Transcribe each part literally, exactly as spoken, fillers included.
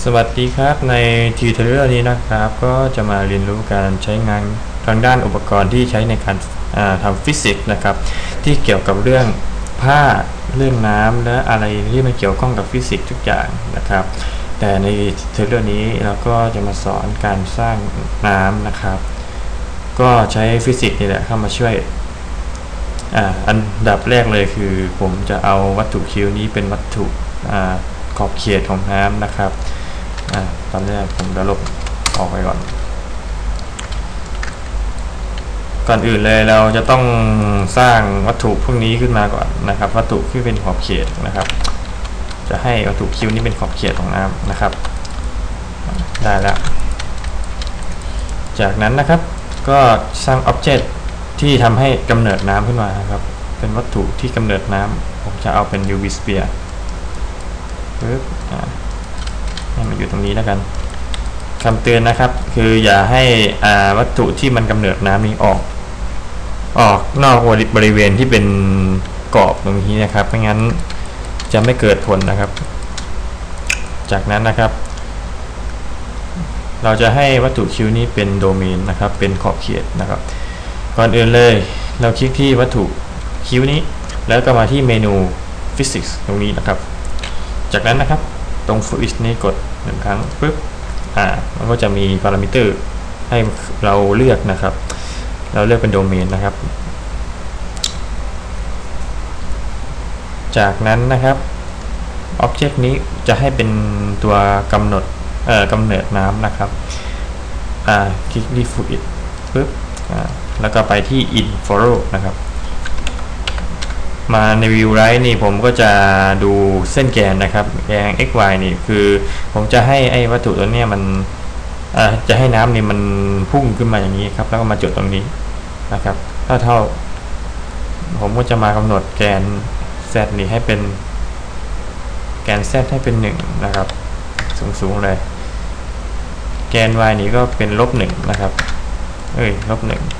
สวัสดีครับในทิวทอเรียลนี้นะครับก็จะมาเรียนรู้การใช้งานทางด้านอุปกรณ์ที่ใช้ในการทำฟิสิกส์นะครับที่เกี่ยวกับเรื่องผ้าเรื่องน้ำและอะไรที่มันเกี่ยวข้องกับฟิสิกส์ทุกอย่างนะครับแต่ในทิวทอเรียลนี้เราก็จะมาสอนการสร้างน้ำนะครับก็ใช้ฟิสิกส์นี่แหละเข้ามาช่วยอ่าอันดับแรกเลยคือผมจะเอาวัตถุคิวนี้เป็นวัตถุขอบเขตของน้ำนะครับอ่าตอนแรกผมจะลบออกไปก่อนก่อนอื่นเลยเราจะต้องสร้างวัตถุพวกนี้ขึ้นมาก่อนนะครับวัตถุที่เป็นขอบเขตนะครับจะให้วัตถุคิวนี้เป็นขอบเขตของน้ำนะครับได้แล้วจากนั้นนะครับก็สร้างอ็อบเจกต์ที่ทำให้กำเนิดน้ำขึ้นมาครับเป็นวัตถุที่กำเนิดน้ำผมจะเอาเป็น ยู วี sphere ปึ๊บให้มันอยู่ตรงนี้แล้วกันคำเตือนนะครับคืออย่าให้วัตถุที่มันกำเนิดน้ำนี้ออกออกนอกบริเวณที่เป็นกรอบตรงนี้นะครับไม่งั้นจะไม่เกิดผลนะครับจากนั้นนะครับเราจะให้วัตถุคิวนี้เป็นโดเมนนะครับเป็นขอบเขตนะครับก่อนอื่นเลยเราคลิกที่วัตถุคิวนี้แล้วก็มาที่เมนูฟิสิกส์ตรงนี้นะครับจากนั้นนะครับตรง for each นี้กดหนึ่งครั้งปึ๊บอ่ามันก็จะมีพารามิเตอร์ให้เราเลือกนะครับเราเลือกเป็นโดเมนนะครับจากนั้นนะครับอ็อบเจกต์นี้จะให้เป็นตัวกำหนดเอ่อกำเนิดน้ำนะครับอ่าคลิกที่ for each ปึ๊บอ่าแล้วก็ไปที่ inflow นะครับมาในวิวไรท์นี่ผมก็จะดูเส้นแกนนะครับแกน xy นี่คือผมจะให้ไอ้วัตถุตัวนี้มันจะให้น้ำนี่มันพุ่งขึ้นมาอย่างนี้ครับแล้วก็มาจุดตรงนี้นะครับถ้าเท่าผมก็จะมากำหนดแกน z นี่ให้เป็นแกน z ให้เป็นหนึ่งนะครับสูงๆเลยแกน y นี่ก็เป็นลบหนึ่งนะครับเอ้ยลบหนึ่ง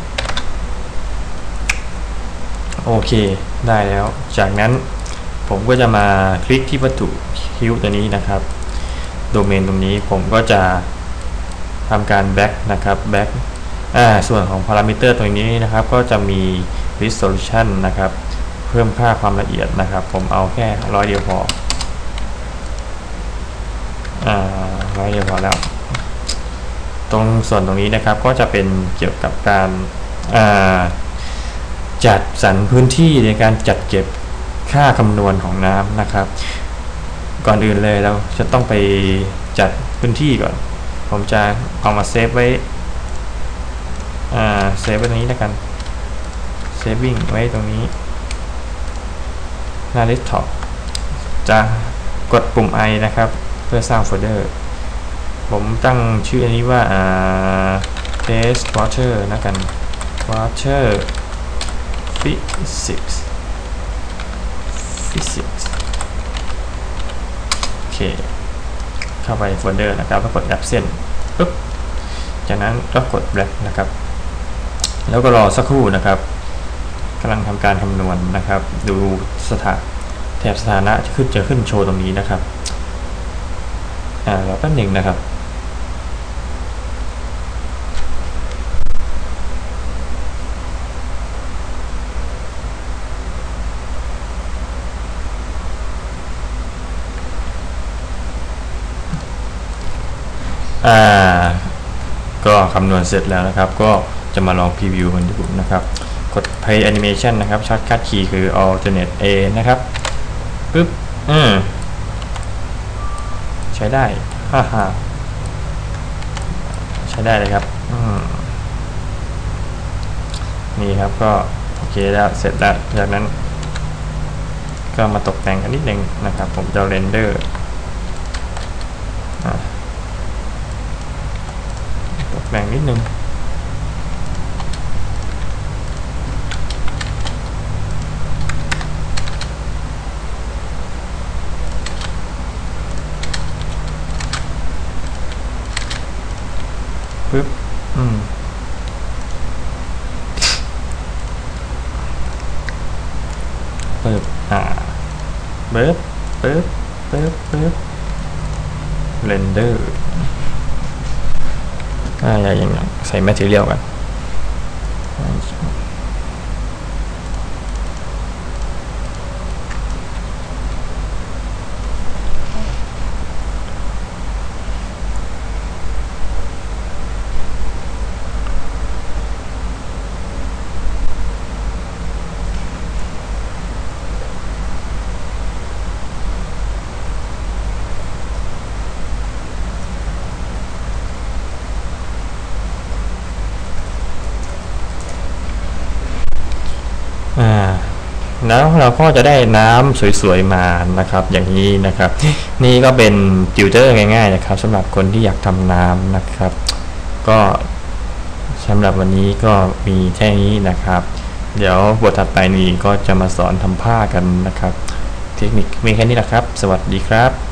โอเคได้แล้วจากนั้นผมก็จะมาคลิกที่วัตถุคิวตัวนี้นะครับโดเมนตรงนี้ผมก็จะทำการแบ็กนะครับแบ็กอ่าส่วนของพารามิเตอร์ตัวนี้นะครับก็จะมี resolution นะครับเพิ่มค่าความละเอียดนะครับผมเอาแค่ร้อยเดียวพออ่าร้อยเดียวพอแล้วตรงส่วนตรงนี้นะครับก็จะเป็นเกี่ยวกับการอ่าจัดสรรพื้นที่ในการจัดเก็บค่าคำนวณของน้ำนะครับก่อนอื่นเลยเราจะต้องไปจัดพื้นที่ก่อนผมจะเอามาเซฟไว้อ่าเซฟไว้ตรงนี้แล้วกันเซฟวิ่งไว้ตรงนี้หน้า Desktop จะกดปุ่ม I นะครับเพื่อสร้างโฟลเดอร์ผมตั้งชื่ออันนี้ว่าอ่า test water นะกัน water physics physics โอเคเข้าไปโฟลเดอร์นะครับแล้วกด absent ปุ๊บจากนั้นก็กด black นะครับแล้วก็รอสักครู่นะครับกำลังทำการคำนวณนะครับดูสถาแถบสถานะที่ขึ้นจะขึ้นโชว์ตรงนี้นะครับอ่ารอแป๊บหนึ่งนะครับอ่าก็คำนวณเสร็จแล้วนะครับก็จะมาลองพรีวิวมันดูนะครับกด play animation นะครับช็อตคัทคีย์คือ alternate A นะครับปึ๊บอืมใช้ได้ฮ่าฮ่าใช้ได้เลยครับอืมนี่ครับก็โอเคแล้วเสร็จแล้วจากนั้นก็มาตกแต่งกันนิดนึงนะครับผมจะเรนเดอร์แบ่งนิดนึงปึ๊บอืมปึ๊บอ่าปึ๊บปึ๊บปึ๊บปึ๊บ render อ่าอย่างใส่ material กันอ่าแล้วเราก็จะได้น้ำสวยๆมานะครับอย่างนี้นะครับนี่ก็เป็นติวเตอร์ง่ายๆนะครับสำหรับคนที่อยากทำน้ำนะครับก็สำหรับวันนี้ก็มีแค่นี้นะครับเดี๋ยวบทถัดไปนี้ก็จะมาสอนทำผ้ากันนะครับเทคนิคมีแค่นี้แหละครับสวัสดีครับ